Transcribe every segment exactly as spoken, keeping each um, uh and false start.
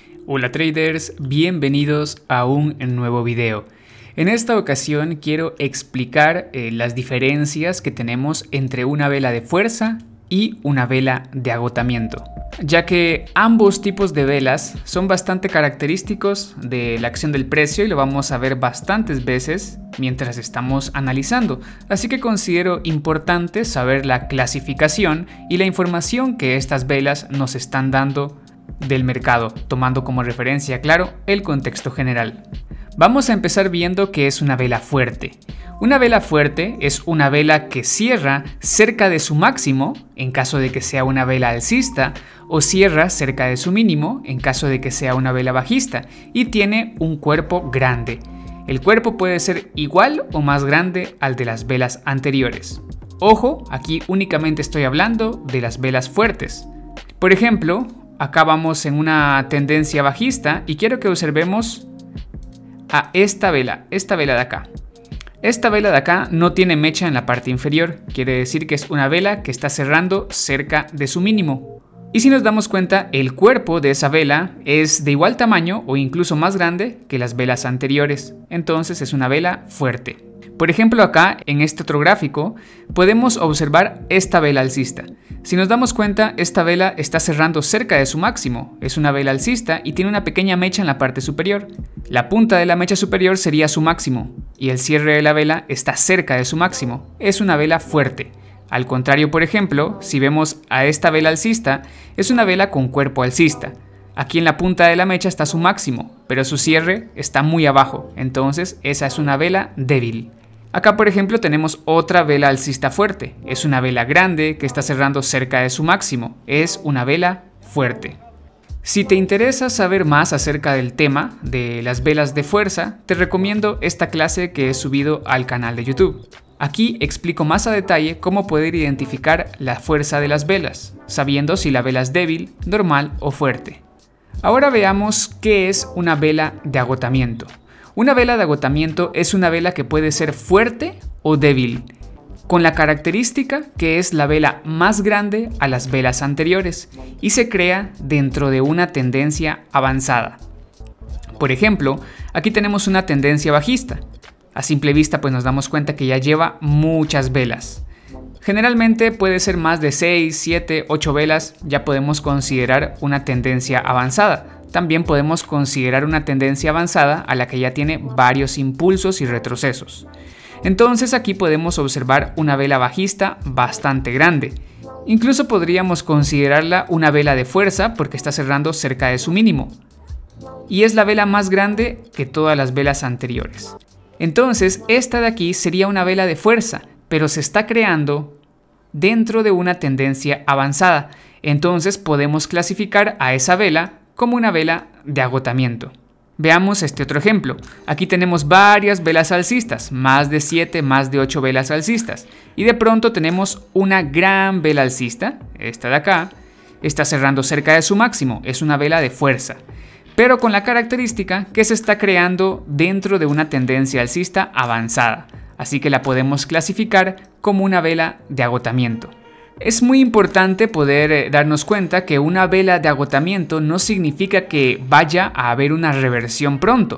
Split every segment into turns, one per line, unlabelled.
Hola traders, bienvenidos a un nuevo video. En esta ocasión quiero explicar eh, las diferencias que tenemos entre una vela de fuerza y una vela de agotamiento, ya que ambos tipos de velas son bastante característicos de la acción del precio y lo vamos a ver bastantes veces mientras estamos analizando, así que considero importante saber la clasificación y la información que estas velas nos están dando del mercado, tomando como referencia, claro, el contexto general. Vamos a empezar viendo qué es una vela fuerte. Una vela fuerte es una vela que cierra cerca de su máximo, en caso de que sea una vela alcista, o cierra cerca de su mínimo, en caso de que sea una vela bajista, y tiene un cuerpo grande. El cuerpo puede ser igual o más grande al de las velas anteriores. Ojo, aquí únicamente estoy hablando de las velas fuertes. Por ejemplo, acá vamos en una tendencia bajista y quiero que observemos a esta vela, esta vela de acá. Esta vela de acá no tiene mecha en la parte inferior, quiere decir que es una vela que está cerrando cerca de su mínimo. Y si nos damos cuenta, el cuerpo de esa vela es de igual tamaño o incluso más grande que las velas anteriores, entonces es una vela fuerte. Por ejemplo, acá en este otro gráfico podemos observar esta vela alcista. Si nos damos cuenta, esta vela está cerrando cerca de su máximo, es una vela alcista y tiene una pequeña mecha en la parte superior. La punta de la mecha superior sería su máximo y el cierre de la vela está cerca de su máximo, es una vela fuerte. Al contrario, por ejemplo, si vemos a esta vela alcista, es una vela con cuerpo alcista. Aquí en la punta de la mecha está su máximo, pero su cierre está muy abajo, entonces esa es una vela débil. Acá, por ejemplo, tenemos otra vela alcista fuerte. Es una vela grande que está cerrando cerca de su máximo. Es una vela fuerte. Si te interesa saber más acerca del tema de las velas de fuerza, te recomiendo esta clase que he subido al canal de YouTube. Aquí explico más a detalle cómo poder identificar la fuerza de las velas, sabiendo si la vela es débil, normal o fuerte. Ahora veamos qué es una vela de agotamiento. Una vela de agotamiento es una vela que puede ser fuerte o débil, con la característica que es la vela más grande a las velas anteriores y se crea dentro de una tendencia avanzada. Por ejemplo, aquí tenemos una tendencia bajista. A simple vista pues nos damos cuenta que ya lleva muchas velas. Generalmente puede ser más de seis, siete, ocho velas, ya podemos considerar una tendencia avanzada. También podemos considerar una tendencia avanzada a la que ya tiene varios impulsos y retrocesos. Entonces aquí podemos observar una vela bajista bastante grande. Incluso podríamos considerarla una vela de fuerza porque está cerrando cerca de su mínimo. Y es la vela más grande que todas las velas anteriores. Entonces esta de aquí sería una vela de fuerza, pero se está creando dentro de una tendencia avanzada. Entonces podemos clasificar a esa vela como una vela de agotamiento. Veamos este otro ejemplo. Aquí tenemos varias velas alcistas, más de siete, más de ocho velas alcistas. Y de pronto tenemos una gran vela alcista, esta de acá, está cerrando cerca de su máximo, es una vela de fuerza. Pero con la característica que se está creando dentro de una tendencia alcista avanzada. Así que la podemos clasificar como una vela de agotamiento. Es muy importante poder eh, darnos cuenta que una vela de agotamiento no significa que vaya a haber una reversión pronto.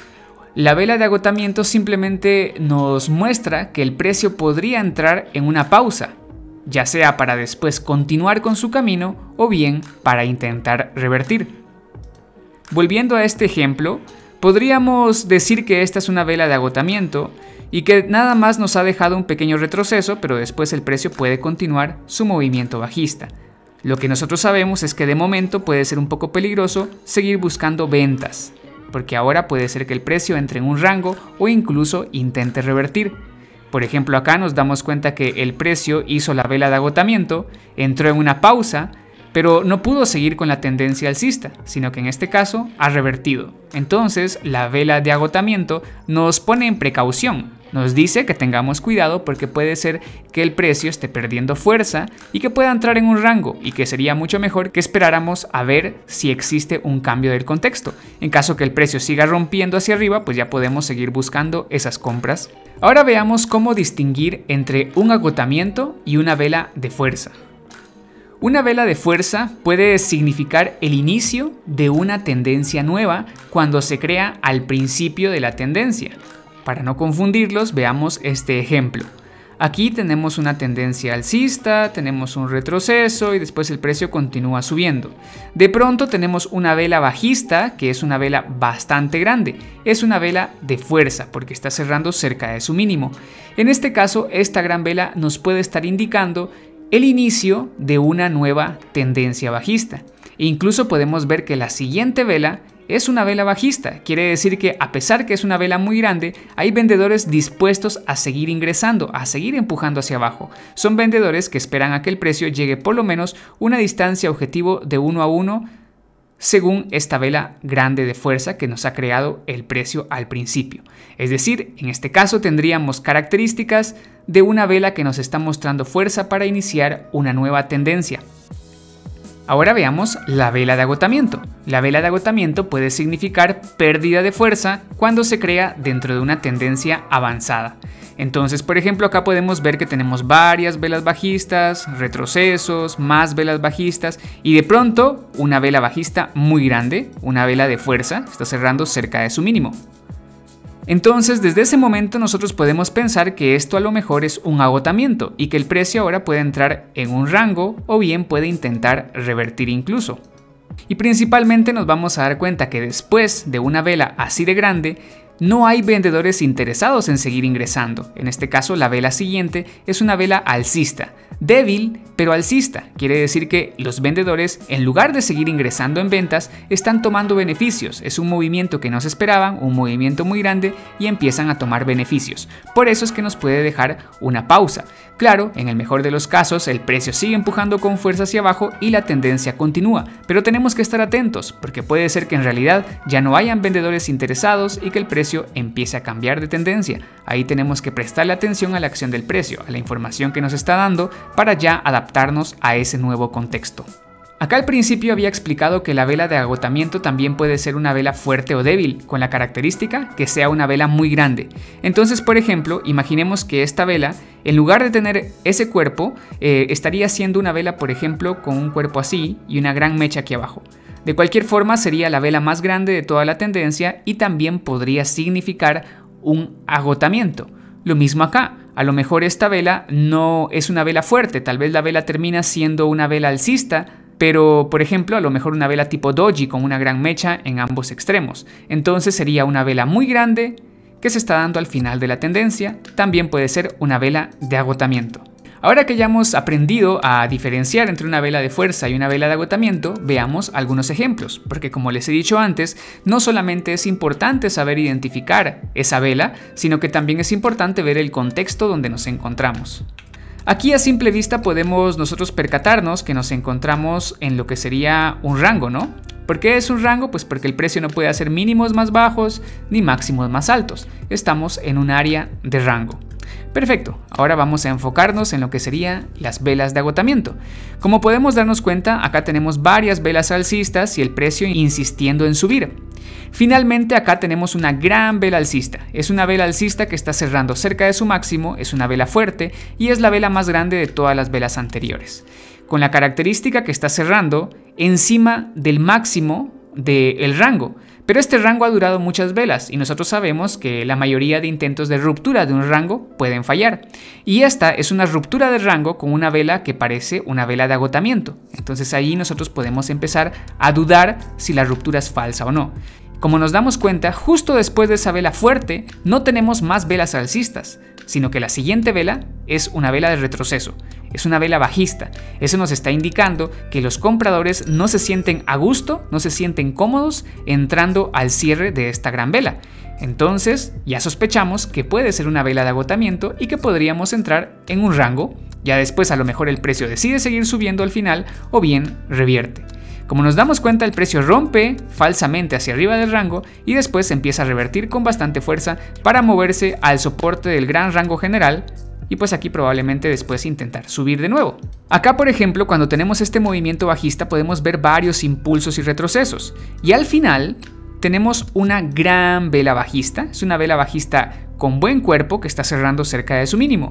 La vela de agotamiento simplemente nos muestra que el precio podría entrar en una pausa, ya sea para después continuar con su camino o bien para intentar revertir. Volviendo a este ejemplo, podríamos decir que esta es una vela de agotamiento y que nada más nos ha dejado un pequeño retroceso, pero después el precio puede continuar su movimiento bajista. Lo que nosotros sabemos es que de momento puede ser un poco peligroso seguir buscando ventas, porque ahora puede ser que el precio entre en un rango o incluso intente revertir. Por ejemplo, acá nos damos cuenta que el precio hizo la vela de agotamiento, entró en una pausa, pero no pudo seguir con la tendencia alcista, sino que en este caso ha revertido. Entonces, la vela de agotamiento nos pone en precaución, nos dice que tengamos cuidado porque puede ser que el precio esté perdiendo fuerza y que pueda entrar en un rango y que sería mucho mejor que esperáramos a ver si existe un cambio del contexto. En caso que el precio siga rompiendo hacia arriba, pues ya podemos seguir buscando esas compras. Ahora veamos cómo distinguir entre un agotamiento y una vela de fuerza. Una vela de fuerza puede significar el inicio de una tendencia nueva cuando se crea al principio de la tendencia. Para no confundirlos, veamos este ejemplo. Aquí tenemos una tendencia alcista, tenemos un retroceso y después el precio continúa subiendo. De pronto tenemos una vela bajista, que es una vela bastante grande. Es una vela de fuerza porque está cerrando cerca de su mínimo. En este caso, esta gran vela nos puede estar indicando el inicio de una nueva tendencia bajista. E incluso podemos ver que la siguiente vela es una vela bajista. Quiere decir que a pesar que es una vela muy grande, hay vendedores dispuestos a seguir ingresando, a seguir empujando hacia abajo. Son vendedores que esperan a que el precio llegue por lo menos una distancia objetivo de uno a uno según esta vela grande de fuerza que nos ha creado el precio al principio. Es decir, en este caso tendríamos características de una vela que nos está mostrando fuerza para iniciar una nueva tendencia. Ahora veamos la vela de agotamiento. La vela de agotamiento puede significar pérdida de fuerza cuando se crea dentro de una tendencia avanzada. Entonces, por ejemplo, acá podemos ver que tenemos varias velas bajistas, retrocesos, más velas bajistas y de pronto una vela bajista muy grande, una vela de fuerza, está cerrando cerca de su mínimo. Entonces, desde ese momento nosotros podemos pensar que esto a lo mejor es un agotamiento y que el precio ahora puede entrar en un rango o bien puede intentar revertir incluso. Y principalmente nos vamos a dar cuenta que después de una vela así de grande, no hay vendedores interesados en seguir ingresando. En este caso, la vela siguiente es una vela alcista. Débil, pero alcista. Quiere decir que los vendedores, en lugar de seguir ingresando en ventas, están tomando beneficios. Es un movimiento que no se esperaban, un movimiento muy grande y empiezan a tomar beneficios. Por eso es que nos puede dejar una pausa. Claro, en el mejor de los casos, el precio sigue empujando con fuerza hacia abajo y la tendencia continúa. Pero tenemos que estar atentos, porque puede ser que en realidad ya no hayan vendedores interesados y que el precio empiece a cambiar de tendencia. Ahí tenemos que prestarle atención a la acción del precio, a la información que nos está dando, para ya adaptarnos a ese nuevo contexto. Acá al principio había explicado que la vela de agotamiento también puede ser una vela fuerte o débil, con la característica que sea una vela muy grande. Entonces, por ejemplo, imaginemos que esta vela, en lugar de tener ese cuerpo, eh, estaría siendo una vela, por ejemplo, con un cuerpo así y una gran mecha aquí abajo. De cualquier forma, sería la vela más grande de toda la tendencia y también podría significar un agotamiento. Lo mismo acá. A lo mejor esta vela no es una vela fuerte, tal vez la vela termina siendo una vela alcista, pero por ejemplo a lo mejor una vela tipo doji con una gran mecha en ambos extremos. Entonces sería una vela muy grande que se está dando al final de la tendencia, también puede ser una vela de agotamiento. Ahora que ya hemos aprendido a diferenciar entre una vela de fuerza y una vela de agotamiento, veamos algunos ejemplos, porque como les he dicho antes, no solamente es importante saber identificar esa vela, sino que también es importante ver el contexto donde nos encontramos. Aquí a simple vista podemos nosotros percatarnos que nos encontramos en lo que sería un rango, ¿no? ¿Por qué es un rango? Pues porque el precio no puede hacer mínimos más bajos ni máximos más altos. Estamos en un área de rango. Perfecto, ahora vamos a enfocarnos en lo que serían las velas de agotamiento. Como podemos darnos cuenta, acá tenemos varias velas alcistas y el precio insistiendo en subir. Finalmente acá tenemos una gran vela alcista. Es una vela alcista que está cerrando cerca de su máximo, es una vela fuerte y es la vela más grande de todas las velas anteriores. Con la característica que está cerrando encima del máximo del rango. Pero este rango ha durado muchas velas y nosotros sabemos que la mayoría de intentos de ruptura de un rango pueden fallar. Y esta es una ruptura de rango con una vela que parece una vela de agotamiento. Entonces ahí nosotros podemos empezar a dudar si la ruptura es falsa o no. Como nos damos cuenta, justo después de esa vela fuerte no tenemos más velas alcistas, sino que la siguiente vela es una vela de retroceso. Es una vela bajista. Eso nos está indicando que los compradores no se sienten a gusto, no se sienten cómodos entrando al cierre de esta gran vela. Entonces ya sospechamos que puede ser una vela de agotamiento y que podríamos entrar en un rango. Ya después a lo mejor el precio decide seguir subiendo al final o bien revierte. Como nos damos cuenta, el precio rompe falsamente hacia arriba del rango y después empieza a revertir con bastante fuerza para moverse al soporte del gran rango general y pues aquí probablemente después intentar subir de nuevo. Acá, por ejemplo, cuando tenemos este movimiento bajista podemos ver varios impulsos y retrocesos y al final tenemos una gran vela bajista. Es una vela bajista con buen cuerpo que está cerrando cerca de su mínimo.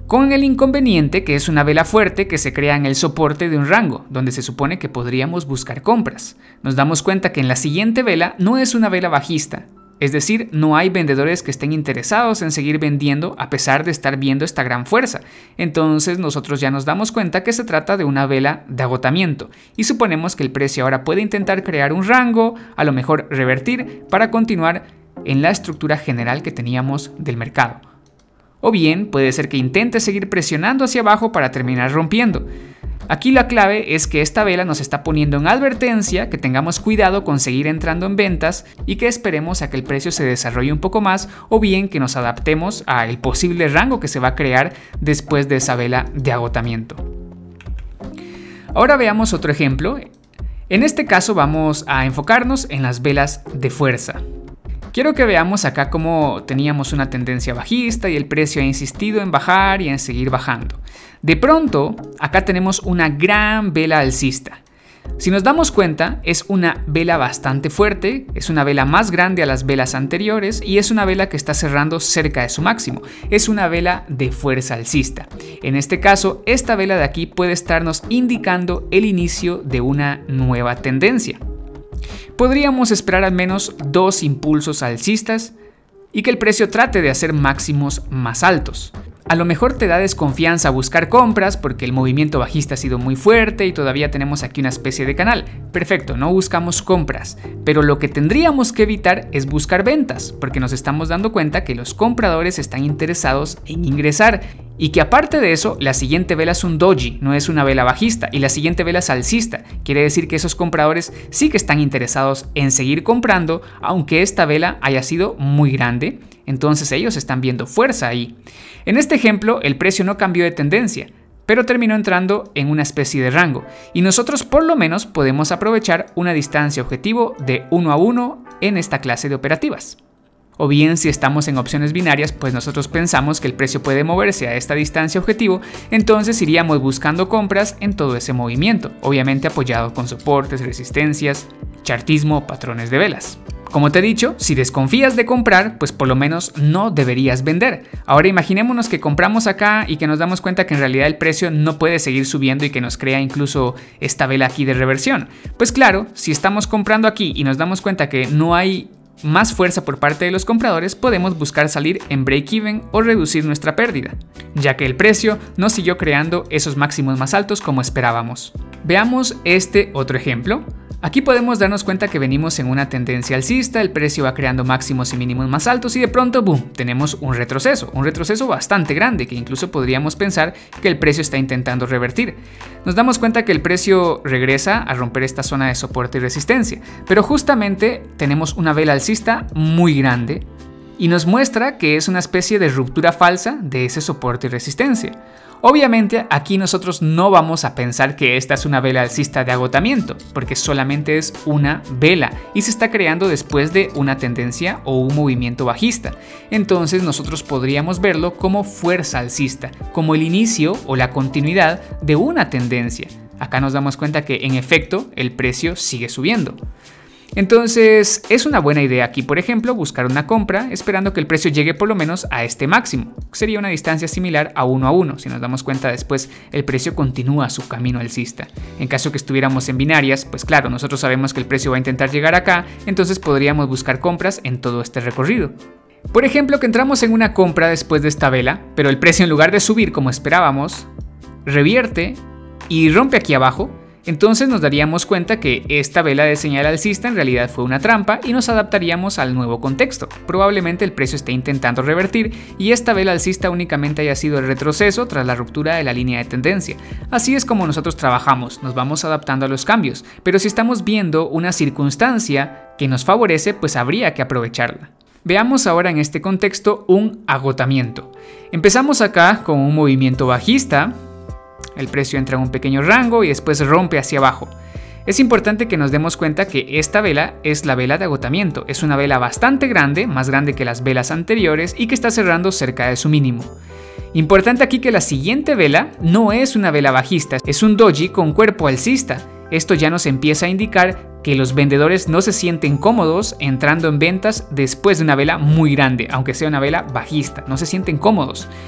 con el inconveniente que es una vela fuerte que se crea en el soporte de un rango, donde se supone que podríamos buscar compras. Nos damos cuenta que en la siguiente vela no es una vela bajista, es decir, no hay vendedores que estén interesados en seguir vendiendo a pesar de estar viendo esta gran fuerza. Entonces nosotros ya nos damos cuenta que se trata de una vela de agotamiento y suponemos que el precio ahora puede intentar crear un rango, a lo mejor revertir para continuar en la estructura general que teníamos del mercado. O bien puede ser que intente seguir presionando hacia abajo para terminar rompiendo. Aquí la clave es que esta vela nos está poniendo en advertencia, que tengamos cuidado con seguir entrando en ventas y que esperemos a que el precio se desarrolle un poco más, o bien que nos adaptemos al posible rango que se va a crear después de esa vela de agotamiento. Ahora veamos otro ejemplo. En este caso vamos a enfocarnos en las velas de fuerza. Quiero que veamos acá cómo teníamos una tendencia bajista y el precio ha insistido en bajar y en seguir bajando. De pronto, acá tenemos una gran vela alcista. Si nos damos cuenta, es una vela bastante fuerte, es una vela más grande a las velas anteriores y es una vela que está cerrando cerca de su máximo. Es una vela de fuerza alcista. En este caso, esta vela de aquí puede estarnos indicando el inicio de una nueva tendencia. Podríamos esperar al menos dos impulsos alcistas y que el precio trate de hacer máximos más altos. A lo mejor te da desconfianza buscar compras porque el movimiento bajista ha sido muy fuerte y todavía tenemos aquí una especie de canal. Perfecto, no buscamos compras, pero lo que tendríamos que evitar es buscar ventas porque nos estamos dando cuenta que los compradores están interesados en ingresar y que aparte de eso, la siguiente vela es un doji, no es una vela bajista, y la siguiente vela es alcista. Quiere decir que esos compradores sí que están interesados en seguir comprando, aunque esta vela haya sido muy grande. Entonces ellos están viendo fuerza ahí. En este ejemplo, el precio no cambió de tendencia, pero terminó entrando en una especie de rango, y nosotros por lo menos podemos aprovechar una distancia objetivo de uno a uno en esta clase de operativas. O bien, si estamos en opciones binarias, pues nosotros pensamos que el precio puede moverse a esta distancia objetivo, entonces iríamos buscando compras en todo ese movimiento, obviamente apoyado con soportes, resistencias, chartismo, patrones de velas. Como te he dicho, si desconfías de comprar, pues por lo menos no deberías vender. Ahora imaginémonos que compramos acá y que nos damos cuenta que en realidad el precio no puede seguir subiendo y que nos crea incluso esta vela aquí de reversión. Pues claro, si estamos comprando aquí y nos damos cuenta que no hay más fuerza por parte de los compradores, podemos buscar salir en break-even o reducir nuestra pérdida, ya que el precio no siguió creando esos máximos más altos como esperábamos. Veamos este otro ejemplo. Aquí podemos darnos cuenta que venimos en una tendencia alcista, el precio va creando máximos y mínimos más altos y de pronto, boom, tenemos un retroceso, un retroceso bastante grande que incluso podríamos pensar que el precio está intentando revertir. Nos damos cuenta que el precio regresa a romper esta zona de soporte y resistencia, pero justamente tenemos una vela alcista muy grande y nos muestra que es una especie de ruptura falsa de ese soporte y resistencia. Obviamente aquí nosotros no vamos a pensar que esta es una vela alcista de agotamiento, porque solamente es una vela y se está creando después de una tendencia o un movimiento bajista. Entonces nosotros podríamos verlo como fuerza alcista, como el inicio o la continuidad de una tendencia. Acá nos damos cuenta que en efecto el precio sigue subiendo. Entonces es una buena idea aquí, por ejemplo, buscar una compra esperando que el precio llegue por lo menos a este máximo. Sería una distancia similar a uno a uno. Si nos damos cuenta después, el precio continúa su camino alcista. En caso que estuviéramos en binarias, pues claro, nosotros sabemos que el precio va a intentar llegar acá, entonces podríamos buscar compras en todo este recorrido. Por ejemplo, que entramos en una compra después de esta vela, pero el precio en lugar de subir como esperábamos, revierte y rompe aquí abajo. Entonces nos daríamos cuenta que esta vela de señal alcista en realidad fue una trampa y nos adaptaríamos al nuevo contexto. Probablemente el precio esté intentando revertir y esta vela alcista únicamente haya sido el retroceso tras la ruptura de la línea de tendencia. Así es como nosotros trabajamos, nos vamos adaptando a los cambios, pero si estamos viendo una circunstancia que nos favorece, pues habría que aprovecharla. Veamos ahora en este contexto un agotamiento. Empezamos acá con un movimiento bajista. El precio entra en un pequeño rango y después rompe hacia abajo. Es importante que nos demos cuenta que esta vela es la vela de agotamiento. Es una vela bastante grande, más grande que las velas anteriores y que está cerrando cerca de su mínimo. Importante aquí que la siguiente vela no es una vela bajista, es un doji con cuerpo alcista. Esto ya nos empieza a indicar que los vendedores no se sienten cómodos entrando en ventas después de una vela muy grande, aunque sea una vela bajista, no se sienten cómodos.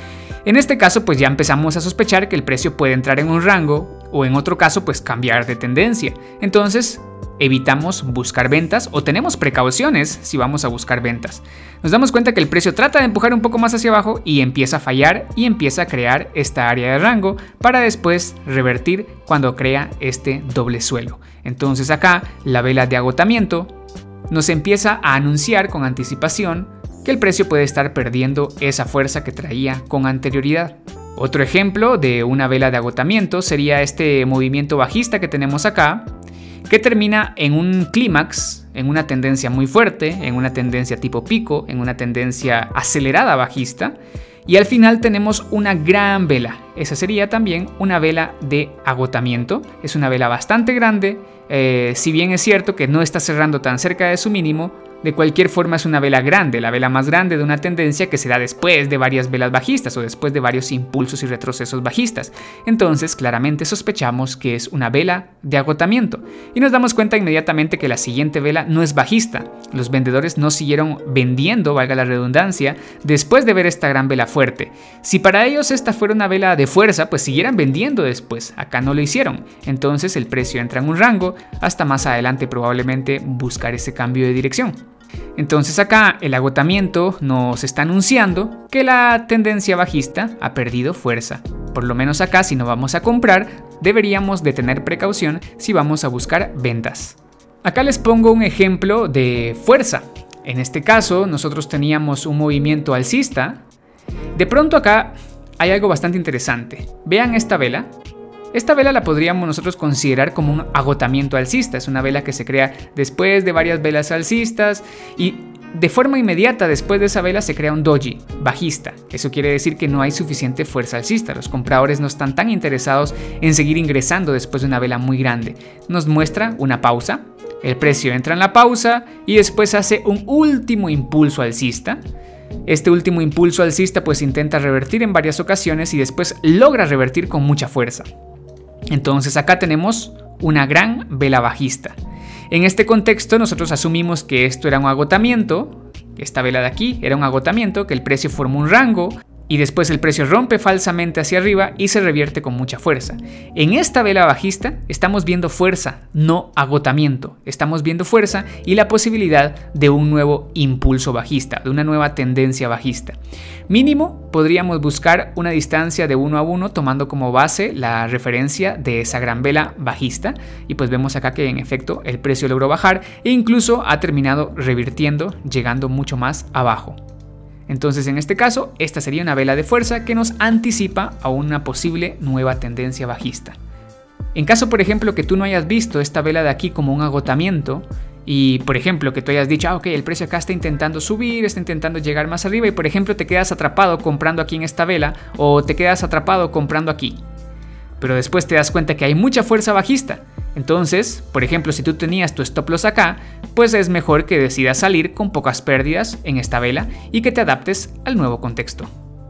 En este caso pues ya empezamos a sospechar que el precio puede entrar en un rango o en otro caso pues cambiar de tendencia. Entonces evitamos buscar ventas o tenemos precauciones si vamos a buscar ventas. Nos damos cuenta que el precio trata de empujar un poco más hacia abajo y empieza a fallar y empieza a crear esta área de rango para después revertir cuando crea este doble suelo. Entonces acá la vela de agotamiento nos empieza a anunciar con anticipación que el precio puede estar perdiendo esa fuerza que traía con anterioridad. Otro ejemplo de una vela de agotamiento sería este movimiento bajista que tenemos acá, que termina en un clímax, en una tendencia muy fuerte, en una tendencia tipo pico, en una tendencia acelerada bajista, y al final tenemos una gran vela. Esa sería también una vela de agotamiento. Es una vela bastante grande, eh, si bien es cierto que no está cerrando tan cerca de su mínimo, de cualquier forma es una vela grande, la vela más grande de una tendencia que se da después de varias velas bajistas o después de varios impulsos y retrocesos bajistas. Entonces claramente sospechamos que es una vela de agotamiento y nos damos cuenta inmediatamente que la siguiente vela no es bajista. Los vendedores no siguieron vendiendo, valga la redundancia, después de ver esta gran vela fuerte. Si para ellos esta fuera una vela de fuerza, pues siguieran vendiendo después. Acá no lo hicieron. Entonces el precio entra en un rango hasta más adelante probablemente buscar ese cambio de dirección. Entonces acá el agotamiento nos está anunciando que la tendencia bajista ha perdido fuerza. Por lo menos acá, si no vamos a comprar, deberíamos de tener precaución si vamos a buscar ventas. Acá les pongo un ejemplo de fuerza. En este caso nosotros teníamos un movimiento alcista. De pronto acá hay algo bastante interesante. Vean esta vela. Esta vela la podríamos nosotros considerar como un agotamiento alcista. Es una vela que se crea después de varias velas alcistas y de forma inmediata después de esa vela se crea un doji bajista. Eso quiere decir que no hay suficiente fuerza alcista. Los compradores no están tan interesados en seguir ingresando después de una vela muy grande. Nos muestra una pausa. El precio entra en la pausa y después hace un último impulso alcista. Este último impulso alcista pues intenta revertir en varias ocasiones y después logra revertir con mucha fuerza. Entonces acá tenemos una gran vela bajista. En este contexto nosotros asumimos que esto era un agotamiento, esta vela de aquí era un agotamiento, que el precio formó un rango y después el precio rompe falsamente hacia arriba y se revierte con mucha fuerza. En esta vela bajista estamos viendo fuerza, no agotamiento. Estamos viendo fuerza y la posibilidad de un nuevo impulso bajista, de una nueva tendencia bajista. Mínimo podríamos buscar una distancia de uno a uno tomando como base la referencia de esa gran vela bajista y pues vemos acá que en efecto el precio logró bajar e incluso ha terminado revirtiendo, llegando mucho más abajo. Entonces en este caso, esta sería una vela de fuerza que nos anticipa a una posible nueva tendencia bajista. En caso, por ejemplo, que tú no hayas visto esta vela de aquí como un agotamiento y, por ejemplo, que tú hayas dicho, ah, ok, el precio acá está intentando subir, está intentando llegar más arriba y, por ejemplo, te quedas atrapado comprando aquí en esta vela o te quedas atrapado comprando aquí. Pero después te das cuenta que hay mucha fuerza bajista. Entonces, por ejemplo, si tú tenías tu stop loss acá, pues es mejor que decidas salir con pocas pérdidas en esta vela y que te adaptes al nuevo contexto.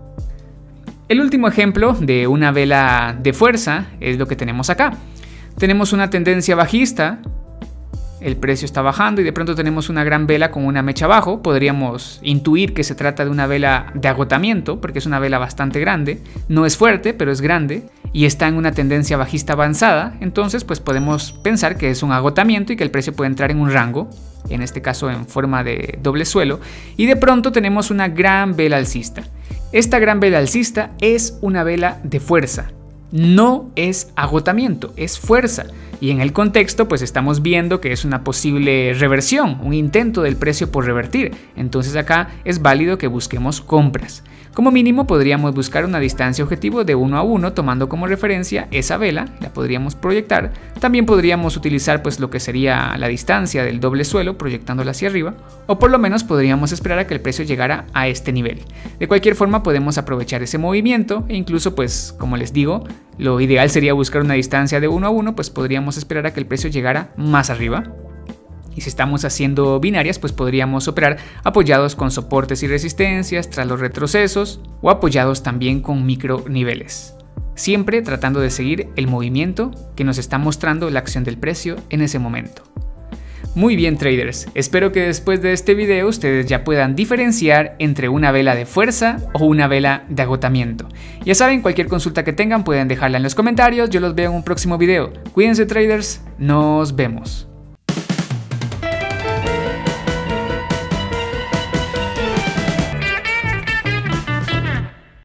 El último ejemplo de una vela de fuerza es lo que tenemos acá. Tenemos una tendencia bajista, el precio está bajando y de pronto tenemos una gran vela con una mecha abajo. Podríamos intuir que se trata de una vela de agotamiento porque es una vela bastante grande. No es fuerte, pero es grande y está en una tendencia bajista avanzada. Entonces pues podemos pensar que es un agotamiento y que el precio puede entrar en un rango, en este caso en forma de doble suelo. Y de pronto tenemos una gran vela alcista. Esta gran vela alcista es una vela de fuerza. No es agotamiento, es fuerza. Y en el contexto pues estamos viendo que es una posible reversión, un intento del precio por revertir. Entonces acá es válido que busquemos compras. Como mínimo podríamos buscar una distancia objetivo de uno a uno tomando como referencia esa vela, la podríamos proyectar. También podríamos utilizar pues lo que sería la distancia del doble suelo proyectándola hacia arriba, o por lo menos podríamos esperar a que el precio llegara a este nivel. De cualquier forma podemos aprovechar ese movimiento e incluso pues como les digo, lo ideal sería buscar una distancia de uno a uno, pues podríamos esperar a que el precio llegara más arriba. Y si estamos haciendo binarias, pues podríamos operar apoyados con soportes y resistencias tras los retrocesos o apoyados también con micro niveles. Siempre tratando de seguir el movimiento que nos está mostrando la acción del precio en ese momento. Muy bien traders, espero que después de este video ustedes ya puedan diferenciar entre una vela de fuerza o una vela de agotamiento. Ya saben, cualquier consulta que tengan pueden dejarla en los comentarios, yo los veo en un próximo video. Cuídense traders, nos vemos.